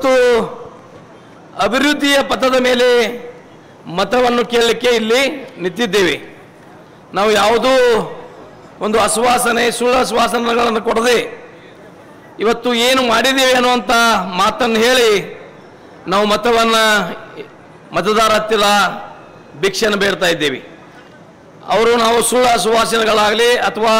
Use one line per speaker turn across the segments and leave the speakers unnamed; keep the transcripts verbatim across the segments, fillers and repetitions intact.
ಇವತ್ತು ಅಭಿವೃದ್ಧಿಯ ಪಥದ ಮೇಲೆ ಮತವನ್ನು ಕೇಳಲಿಕ್ಕೆ ಇಲ್ಲಿ ನಿಂತಿದ್ದೇವೆ. ನಾವು ಯಾವುದೂ ಒಂದು ಆಶ್ವಾಸನೆ ಸುಳ್ಳು ಆಶ್ವಾಸನೆಗಳನ್ನು ಕೊಡದೆ ಇವತ್ತು ಏನು ಮಾಡಿದ್ದೇವೆ ಅನ್ನುವಂಥ ಮಾತನ್ನು ಹೇಳಿ ನಾವು ಮತವನ್ನು ಮತದಾರ ಹತ್ತಿರ ಭಿಕ್ಷೆಯನ್ನು ಬೇಡ್ತಾ ಇದ್ದೇವೆ. ಅವರು ನಾವು ಸುಳ್ಳು ಆಶ್ವಾಸನೆಗಳಾಗಲಿ ಅಥವಾ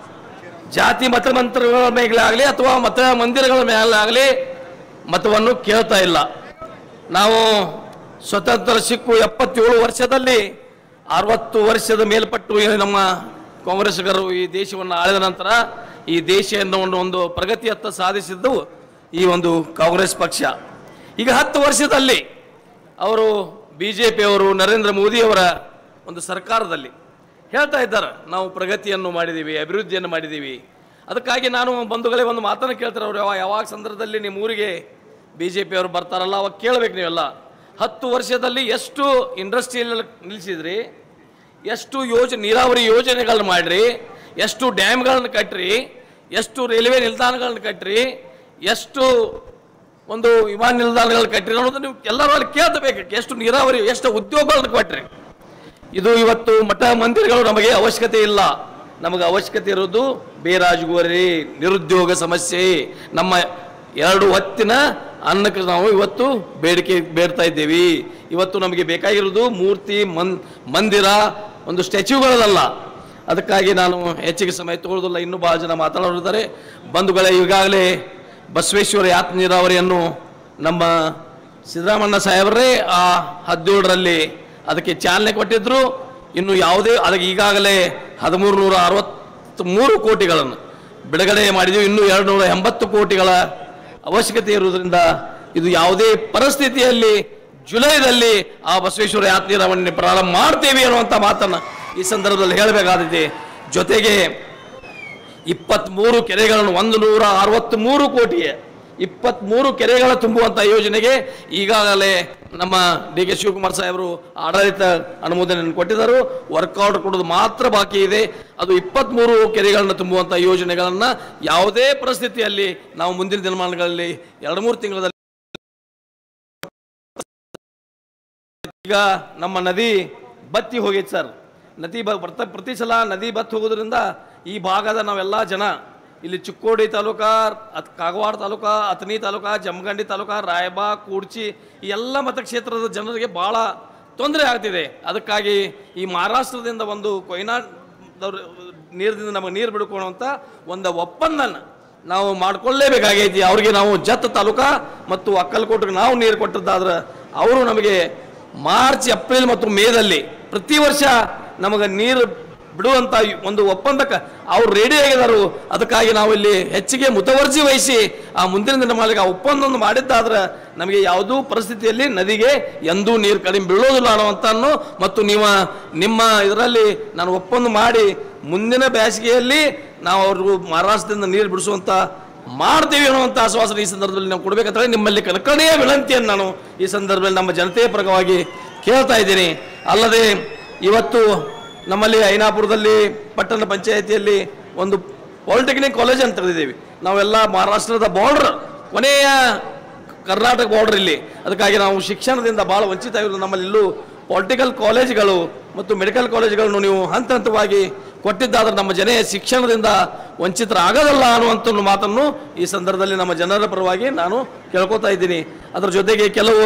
ಜಾತಿ ಮತಮಂತ್ರಗಳ ಮೇಲಾಗಲಿ ಅಥವಾ ಮತ ಮಂದಿರಗಳ ಮೇಲಾಗಲಿ ಮತವನ್ನು ಕೇಳ್ತಾ ಇಲ್ಲ. ನಾವು ಸ್ವತಂತ್ರ ಸಿಕ್ಕು ಎಪ್ಪತ್ತೇಳು ವರ್ಷದಲ್ಲಿ ಅರವತ್ತು ವರ್ಷದ ಮೇಲ್ಪಟ್ಟು ನಮ್ಮ ಕಾಂಗ್ರೆಸ್ಗರು ಈ ದೇಶವನ್ನು ಆಳಿದ ನಂತರ ಈ ದೇಶವನ್ನು ಒಂದು ಒಂದು ಪ್ರಗತಿಯತ್ತ ಸಾಧಿಸಿದ್ದು ಈ ಒಂದು ಕಾಂಗ್ರೆಸ್ ಪಕ್ಷ. ಈಗ ಹತ್ತು ವರ್ಷದಲ್ಲಿ ಅವರು ಬಿ ಜೆ ಪಿಯವರು ನರೇಂದ್ರ ಮೋದಿಯವರ ಒಂದು ಸರ್ಕಾರದಲ್ಲಿ ಹೇಳ್ತಾ ಇದ್ದಾರೆ ನಾವು ಪ್ರಗತಿಯನ್ನು ಮಾಡಿದ್ದೀವಿ, ಅಭಿವೃದ್ಧಿಯನ್ನು ಮಾಡಿದ್ದೀವಿ. ಅದಕ್ಕಾಗಿ ನಾನು ಬಂಧುಗಳೇ ಒಂದು ಮಾತನ್ನು ಕೇಳ್ತಾರೆ. ಅವರು ಯಾವ ಯಾವಾಗ ಸಂದರ್ಭದಲ್ಲಿ ನಿಮ್ಮ ಊರಿಗೆ ಬಿ ಜೆ ಪಿಯವರು ಬರ್ತಾರಲ್ಲ ಅವಾಗ ಕೇಳಬೇಕು ನೀವೆಲ್ಲ, ಹತ್ತು ವರ್ಷದಲ್ಲಿ ಎಷ್ಟು ಇಂಡಸ್ಟ್ರಿಯಲ್ಲಿ ನಿಲ್ಲಿಸಿದ್ರಿ, ಎಷ್ಟು ಯೋಜನೆ ನೀರಾವರಿ ಯೋಜನೆಗಳನ್ನ ಮಾಡಿರಿ, ಎಷ್ಟು ಡ್ಯಾಮ್ಗಳನ್ನು ಕಟ್ಟಿರಿ, ಎಷ್ಟು ರೈಲ್ವೆ ನಿಲ್ದಾಣಗಳನ್ನು ಕಟ್ಟಿರಿ, ಎಷ್ಟು ಒಂದು ವಿಮಾನ ನಿಲ್ದಾಣಗಳು ಕಟ್ಟಿರಿ ಅನ್ನೋದು ನೀವು ಎಲ್ಲರೂ ಅಲ್ಲಿ ಕೇಳ್ತಬೇಕು. ಎಷ್ಟು ನೀರಾವರಿ ಎಷ್ಟು ಉದ್ಯೋಗಗಳನ್ನು ಕೊಟ್ಟಿರಿ. ಇದು ಇವತ್ತು ಮಠ ಮಂದಿರಗಳು ನಮಗೆ ಅವಶ್ಯಕತೆ ಇಲ್ಲ. ನಮಗೆ ಅವಶ್ಯಕತೆ ಇರೋದು ಬೇರಾಜುಗೋರಿ ನಿರುದ್ಯೋಗ ಸಮಸ್ಯೆ. ನಮ್ಮ ಎರಡು ಹೊತ್ತಿನ ಅನ್ನಕ್ಕೆ ನಾವು ಇವತ್ತು ಬೇಡಿಕೆ ಬೇಡ್ತಾ ಇದ್ದೇವೆ. ಇವತ್ತು ನಮಗೆ ಬೇಕಾಗಿರೋದು ಮೂರ್ತಿ ಮನ್ ಮಂದಿರ ಒಂದು ಸ್ಟ್ಯಾಚ್ಯೂಗಳಲ್ಲ. ಅದಕ್ಕಾಗಿ ನಾನು ಹೆಚ್ಚಿಗೆ ಸಮಯ ತಗೊಳ್ಳೋದಿಲ್ಲ. ಇನ್ನೂ ಭಾಳ ಜನ ಮಾತನಾಡಿದ್ದಾರೆ. ಬಂಧುಗಳೇ, ಈಗಾಗಲೇ ಬಸವೇಶ್ವರ ಯಾತ್ರೆ ನೀರಾವರಿಯನ್ನು ನಮ್ಮ ಸಿದ್ದರಾಮಣ್ಣ ಸಾಹೇಬರೇ ಆ ಹದಿನೇಳರಲ್ಲಿ ಅದಕ್ಕೆ ಚಾಲನೆ ಕೊಟ್ಟಿದ್ದರು. ಇನ್ನು ಯಾವುದೇ ಅದಕ್ಕೆ ಈಗಾಗಲೇ ಹದಿಮೂರು ನೂರ ಅರವತ್ತ್ ಮೂರು ಕೋಟಿಗಳನ್ನು ಬಿಡುಗಡೆ ಮಾಡಿದ್ದೀವಿ. ಇನ್ನೂ ಎರಡು ನೂರ ಎಂಬತ್ತು ಕೋಟಿಗಳ ಅವಶ್ಯಕತೆ ಇರುವುದರಿಂದ ಇದು ಯಾವುದೇ ಪರಿಸ್ಥಿತಿಯಲ್ಲಿ ಜುಲೈದಲ್ಲಿ ಆ ಬಸವೇಶ್ವರ ಯಾತ್ರೆ ನೀರಾವರಿಯನ್ನು ಪ್ರಾರಂಭ ಮಾಡ್ತೇವೆ ಅನ್ನುವಂಥ ಮಾತನ್ನು ಈ ಸಂದರ್ಭದಲ್ಲಿ ಹೇಳಬೇಕಾಗಿದೆ. ಜೊತೆಗೆ ಇಪ್ಪತ್ತ್ಮೂರು ಕೆರೆಗಳನ್ನು ಒಂದು ನೂರ ಅರವತ್ತ್ ಮೂರು ಕೋಟಿಗೆ ಇಪ್ಪತ್ತ್ಮೂರು ಕೆರೆಗಳ ತುಂಬುವಂಥ ಯೋಜನೆಗೆ ಈಗಾಗಲೇ ನಮ್ಮ ಡಿ ಕೆ ಶಿವಕುಮಾರ್ ಸಾಹೇಬರು ಆಡಳಿತ ಅನುಮೋದನೆಯನ್ನು ಕೊಟ್ಟಿದ್ದರು. ವರ್ಕೌಟ್ ಕೊಡೋದು ಮಾತ್ರ ಬಾಕಿ ಇದೆ. ಅದು ಇಪ್ಪತ್ತ್ಮೂರು ಕೆರೆಗಳನ್ನು ತುಂಬುವಂಥ ಯೋಜನೆಗಳನ್ನು ಯಾವುದೇ ಪರಿಸ್ಥಿತಿಯಲ್ಲಿ ನಾವು ಮುಂದಿನ ದಿನಮಾನಗಳಲ್ಲಿ ಎರಡು ಮೂರು ತಿಂಗಳಲ್ಲಿ ಈಗ ನಮ್ಮ ನದಿ ಬತ್ತಿ ಹೋಗೈತೆ ಸರ್. ನದಿ ಬರ್ತ ಪ್ರತಿ ಸಲ ನದಿ ಬತ್ತಿ ಹೋಗೋದ್ರಿಂದ ಈ ಭಾಗದ ನಾವೆಲ್ಲ ಜನ ಇಲ್ಲಿ ಚಿಕ್ಕೋಡಿ ತಾಲೂಕಾ, ಅತ್ ಕಾಗವಾಡ ತಾಲೂಕಾ, ಅಥಣಿ ತಾಲೂಕಾ, ಜಮಖಂಡಿ ತಾಲೂಕಾ, ರಾಯಬಾಗ್, ಕೂಡ್ಚಿ ಈ ಎಲ್ಲ ಮತಕ್ಷೇತ್ರದ ಜನರಿಗೆ ಭಾಳ ತೊಂದರೆ ಆಗ್ತಿದೆ. ಅದಕ್ಕಾಗಿ ಈ ಮಹಾರಾಷ್ಟ್ರದಿಂದ ಒಂದು ಕೊಯ್ನಾದವ್ರ ನೀರದಿಂದ ನಮಗೆ ನೀರು ಬಿಡ್ಕೊಳ್ಳುವಂಥ ಒಂದು ಒಪ್ಪಂದನ ನಾವು ಮಾಡಿಕೊಳ್ಳೇಬೇಕಾಗೈತಿ. ಅವ್ರಿಗೆ ನಾವು ಜತ್ ತಾಲೂಕಾ ಮತ್ತು ಅಕ್ಕಲಕೋಟೆಗೆ ನಾವು ನೀರು ಕೊಟ್ಟದ್ದಾದ್ರೆ ಅವರು ನಮಗೆ ಮಾರ್ಚ್ ಏಪ್ರಿಲ್ ಮತ್ತು ಮೇದಲ್ಲಿ ಪ್ರತಿ ವರ್ಷ ನಮಗೆ ನೀರು ಬಿಡುವಂಥ ಒಂದು ಒಪ್ಪಂದಕ್ಕೆ ಅವ್ರು ರೆಡಿ ಆಗಿದ್ದಾರೆ. ಅದಕ್ಕಾಗಿ ನಾವು ಇಲ್ಲಿ ಹೆಚ್ಚಿಗೆ ಮುತುವರ್ಜಿ ವಹಿಸಿ ಆ ಮುಂದಿನ ದಿನಮಾನಗಳಿಗೆ ಆ ಒಪ್ಪಂದವನ್ನು ಮಾಡಿದ್ದಾದ್ರೆ ನಮಗೆ ಯಾವುದೂ ಪರಿಸ್ಥಿತಿಯಲ್ಲಿ ನದಿಗೆ ಎಂದೂ ನೀರು ಕಡಿಮೆ ಬೀಳೋದಿಲ್ಲ ಅನ್ನುವಂಥನ್ನು ಮತ್ತು ನೀವು ನಿಮ್ಮ ಇದರಲ್ಲಿ ನಾನು ಒಪ್ಪಂದ ಮಾಡಿ ಮುಂದಿನ ಬೇಸಿಗೆಯಲ್ಲಿ ನಾವು ಅವ್ರಿಗೂ ಮಹಾರಾಷ್ಟ್ರದಿಂದ ನೀರು ಬಿಡಿಸುವಂಥ ಮಾಡ್ತೀವಿ ಅನ್ನುವಂಥ ಆಶ್ವಾಸನೆ ಈ ಸಂದರ್ಭದಲ್ಲಿ ನಾವು ಕೊಡಬೇಕಂತ ನಿಮ್ಮಲ್ಲಿ ಕಳಕಳಿಯ ವಿನಂತಿಯನ್ನು ನಾನು ಈ ಸಂದರ್ಭದಲ್ಲಿ ನಮ್ಮ ಜನತೆಯ ಪರವಾಗಿ ಕೇಳ್ತಾ ಇದ್ದೀನಿ. ಅಲ್ಲದೆ ಇವತ್ತು ನಮ್ಮಲ್ಲಿ ಐನಾಪುರದಲ್ಲಿ ಪಟ್ಟಣ ಪಂಚಾಯಿತಿಯಲ್ಲಿ ಒಂದು ಪಾಲಿಟೆಕ್ನಿಕ್ ಕಾಲೇಜ್ ಅಂತ ತೆಗೆದಿದ್ದೀವಿ. ನಾವೆಲ್ಲ ಮಹಾರಾಷ್ಟ್ರದ ಬಾರ್ಡರ್, ಕೊನೆಯ ಕರ್ನಾಟಕ ಬಾರ್ಡರ್ ಇಲ್ಲಿ. ಅದಕ್ಕಾಗಿ ನಾವು ಶಿಕ್ಷಣದಿಂದ ಭಾಳ ವಂಚಿತ ಆಗಿರೋದು. ನಮ್ಮಲ್ಲಿ ಇಲ್ಲೂ ಪಾಲಿಟಿಕಲ್ ಕಾಲೇಜ್ಗಳು ಮತ್ತು ಮೆಡಿಕಲ್ ಕಾಲೇಜ್ಗಳನ್ನು ನೀವು ಹಂತ ಹಂತವಾಗಿ ಕೊಟ್ಟಿದ್ದಾದ್ರೆ ನಮ್ಮ ಜನ ಶಿಕ್ಷಣದಿಂದ ವಂಚಿತರಾಗೋದಲ್ಲ ಅನ್ನುವಂಥ ಮಾತನ್ನು ಈ ಸಂದರ್ಭದಲ್ಲಿ ನಮ್ಮ ಜನರ ಪರವಾಗಿ ನಾನು ಕೇಳ್ಕೊತಾ ಇದ್ದೀನಿ. ಅದರ ಜೊತೆಗೆ ಕೆಲವು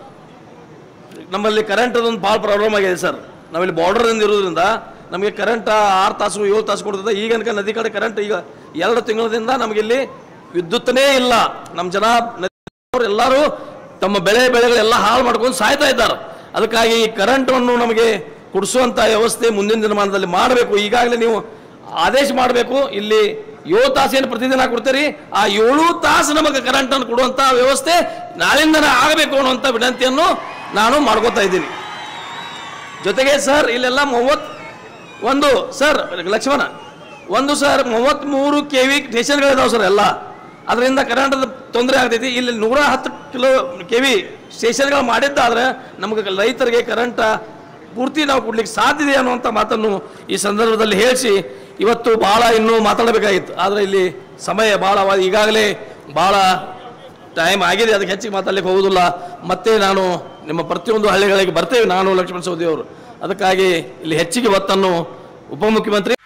ನಮ್ಮಲ್ಲಿ ಕರೆಂಟ್ ಅದೊಂದು ಭಾಳ ಪ್ರಾಬ್ಲಮ್ ಆಗಿದೆ ಸರ್. ನಾವಿಲ್ಲಿ ಬಾರ್ಡರಿಂದ ಇರೋದ್ರಿಂದ ನಮಗೆ ಕರೆಂಟ್ ಆರು ತಾಸು ಏಳು ತಾಸು ಕೊಡ್ತದೆ. ಈಗ ಅನ್ಕ ನದಿ ಕಡೆ ಕರೆಂಟ್ ಈಗ ಎರಡು ತಿಂಗಳಿಂದ ನಮಗಿಲ್ಲಿ ವಿದ್ಯುತ್ತನೇ ಇಲ್ಲ. ನಮ್ಮ ಜನ ಎಲ್ಲರೂ ತಮ್ಮ ಬೆಳೆ ಬೆಳೆಗಳೆಲ್ಲ ಹಾಳು ಮಾಡ್ಕೊಂಡು ಸಾಯ್ತಾ ಇದ್ದಾರೆ. ಅದಕ್ಕಾಗಿ ಈ ಕರೆಂಟನ್ನು ನಮಗೆ ಕೊಡಿಸುವಂಥ ವ್ಯವಸ್ಥೆ ಮುಂದಿನ ದಿನಮಾನದಲ್ಲಿ ಮಾಡಬೇಕು. ಈಗಾಗಲೇ ನೀವು ಆದೇಶ ಮಾಡಬೇಕು. ಇಲ್ಲಿ ಏಳು ತಾಸು ಏನು ಪ್ರತಿದಿನ ಕೊಡ್ತೀರಿ, ಆ ಏಳು ತಾಸು ನಮಗೆ ಕರೆಂಟನ್ನು ಕೊಡುವಂಥ ವ್ಯವಸ್ಥೆ ನಾಳಿಂದನೇ ಆಗಬೇಕು ಅನ್ನುವಂಥ ವಿನಂತಿಯನ್ನು ನಾನು ಮಾಡ್ಕೋತಾ ಇದ್ದೀನಿ. ಜೊತೆಗೆ ಸರ್ ಇಲ್ಲೆಲ್ಲ ಮೂವತ್ತು ಒಂದು ಸರ್ ಲಕ್ಷ್ಮಣ ಒಂದು ಸರ್ ಮೂವತ್ತ್ಮೂರು ಕೆ ವಿ ಸ್ಟೇಷನ್ಗಳಿದಾವೆ ಸರ್ ಎಲ್ಲ. ಅದರಿಂದ ಕರೆಂಟದ ತೊಂದರೆ ಆಗ್ತೈತಿ. ಇಲ್ಲಿ ನೂರ ಹತ್ತು ಕಿಲೋ ಕೆ ವಿ ಸ್ಟೇಷನ್ಗಳು ಮಾಡಿದ್ದಾದ್ರೆ ನಮಗೆ ರೈತರಿಗೆ ಕರೆಂಟ ಪೂರ್ತಿ ನಾವು ಕೊಡ್ಲಿಕ್ಕೆ ಸಾಧ್ಯ ಇದೆ ಅನ್ನುವಂಥ ಮಾತನ್ನು ಈ ಸಂದರ್ಭದಲ್ಲಿ ಹೇಳಿಸಿ ಇವತ್ತು ಭಾಳ ಇನ್ನೂ ಮಾತಾಡಬೇಕಾಗಿತ್ತು. ಆದರೆ ಇಲ್ಲಿ ಸಮಯ ಭಾಳ ಈಗಾಗಲೇ ಭಾಳ ಟೈಮ್ ಆಗಿದೆ, ಅದಕ್ಕೆ ಹೆಚ್ಚಿಗೆ ಮಾತಾಡಲಿಕ್ಕೆ ಹೋಗೋದಿಲ್ಲ. ಮತ್ತೆ ನಾನು ನಿಮ್ಮ ಪ್ರತಿಯೊಂದು ಹಳ್ಳಿಗಳಿಗೆ ಬರ್ತೇವೆ, ನಾನು ಲಕ್ಷ್ಮಣ ಸವದಿ ಅವರು. ಅದಕ್ಕಾಗಿ ಇಲ್ಲಿ ಹೆಚ್ಚಿಗೆ ಒತ್ತನ್ನು ಉಪಮುಖ್ಯಮಂತ್ರಿ